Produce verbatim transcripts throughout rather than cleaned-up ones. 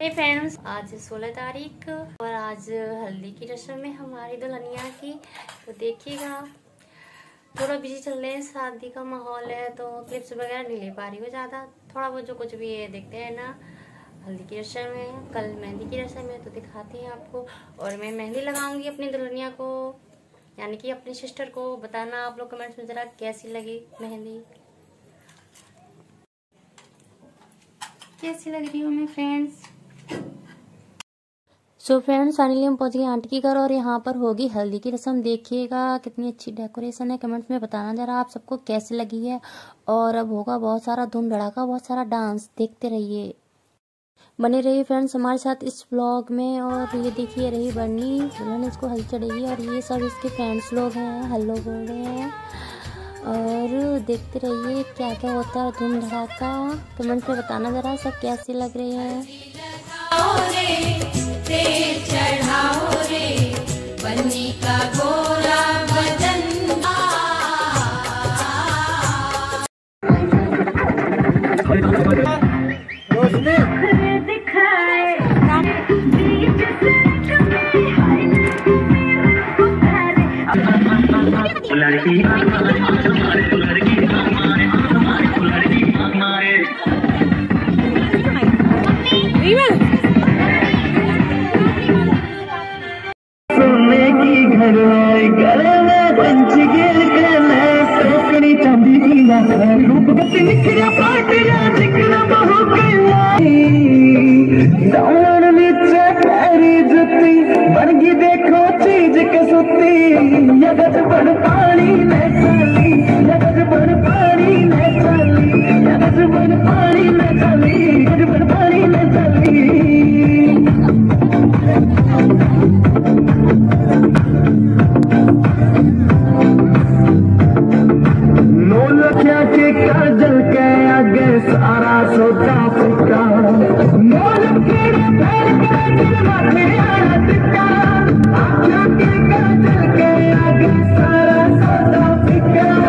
हे friends, आज सोलह तारीख और आज हल्दी की रस्म में हमारी दुल्हनिया की। तो देखिएगा थोड़ा बिजी चल रहे हैं, शादी का माहौल है तो क्लिप्स वगैरह नहीं ले पा रही हूँ ज़्यादा। थोड़ा बहुत जो कुछ भी है देखते हैं ना। हल्दी की रस्म है, कल मेहंदी की रस्म है तो दिखाते हैं आपको। और मैं मेहंदी लगाऊंगी अपनी दुल्हनिया को, यानी कि अपनी सिस्टर को। बताना आप लोग कमेंट्स में ज़रा कैसी लगी मेहंदी, कैसी लग रही हूँ मैं फ्रेंड्स। सो फ्रेंड्स फाइनली हम पहुंच गए आंटी की घर और यहाँ पर होगी हल्दी की रस्म। देखिएगा कितनी अच्छी डेकोरेशन है, कमेंट्स में बताना जरा आप सबको कैसी लगी है। और अब होगा बहुत सारा धूम धड़ाका, बहुत सारा डांस, देखते रहिए, बने रहिए फ्रेंड्स हमारे साथ इस व्लॉग में। और ये देखिए रही बनी, दुल्हन इसको हल्दी चढ़ेगी और ये सब इसके फ्रेंड्स लोग हैं, हेलो बोल रहे हैं। और देखते रहिए क्या क्या होता है धूम धड़ाका। कमेंट्स में बताना जरा सब कैसे लग रहे हैं। चढ़ाओ रे बन्नी का गोरा बदन, लड़की सोने की घर आए गले में पंछी गिर के नए सोकड़ी चांदी की लाखा रूप गति निखरा पाटिया जिकरा बहु कलाई दामन नीचे पैरी जुती बनगी देखो चीज के सुती यगज बन पानी में चली यगज बन पानी में चली यगज बन पानी में चली यगज बन पानी में चली। नौलखिया के काजल के आगे सारा सोचा फीका, नौलखिया के पैर के दिल माथे आया टिका, आँखों के काजल के आगे सारा सोचा फीका।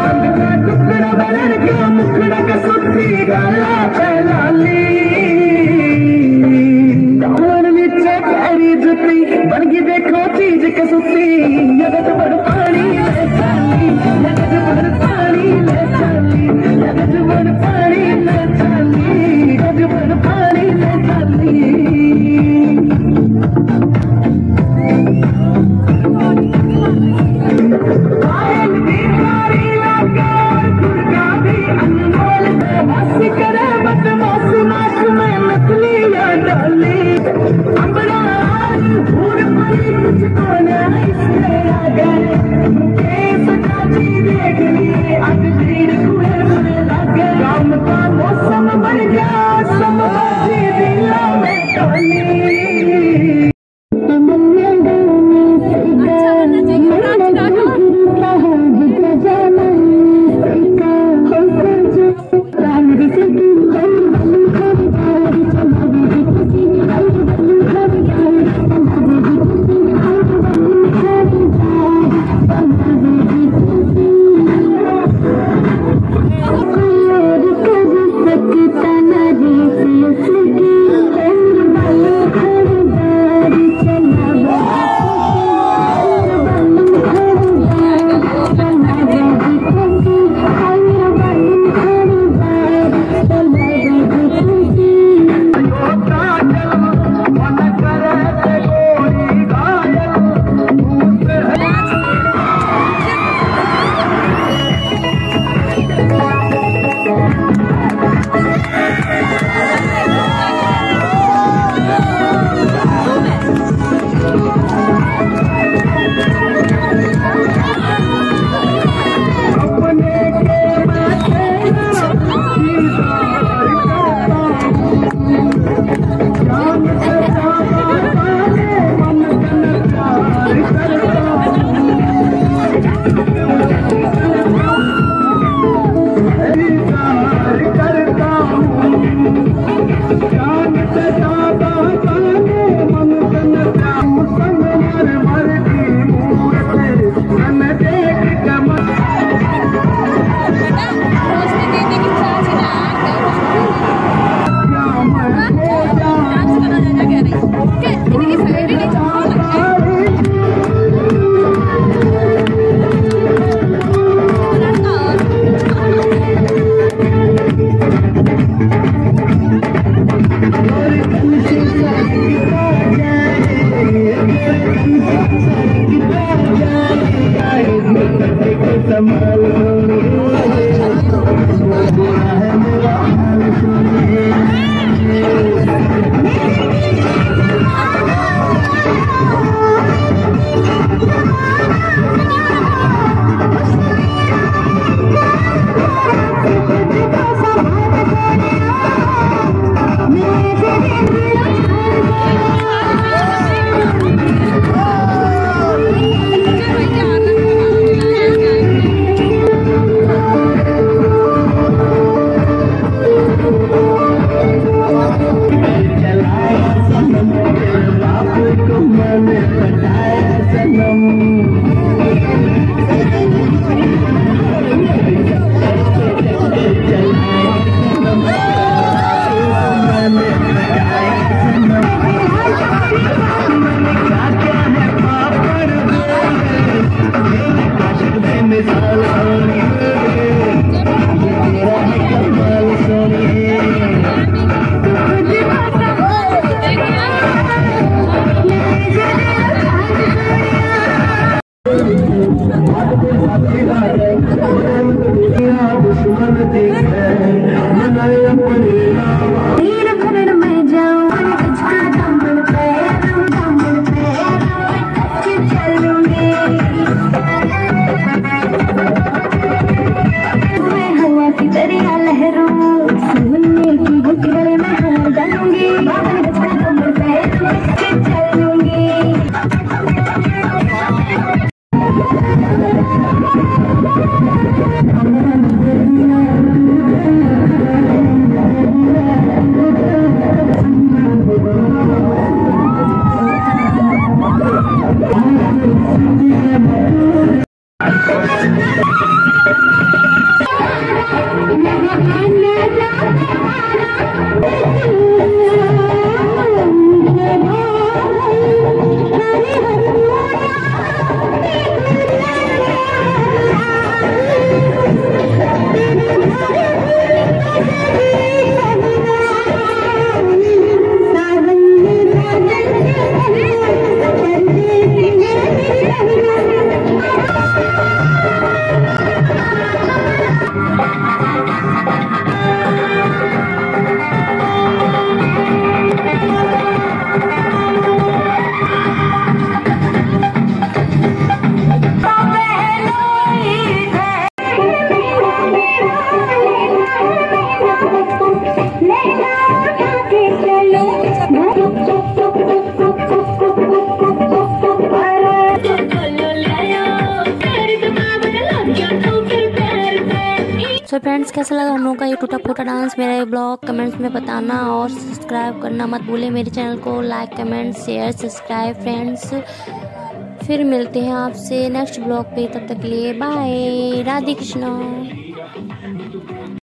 सो फ्रेंड्स, कैसा लगा हम लोगों का ये टूटा फूटा डांस, मेरा ये ब्लॉग कमेंट्स में बताना और सब्सक्राइब करना मत भूले मेरे चैनल को। Like comment share subscribe friends. फिर मिलते हैं आपसे नेक्स्ट ब्लॉग पे, तब तक के लिए बाय। राधे कृष्णा।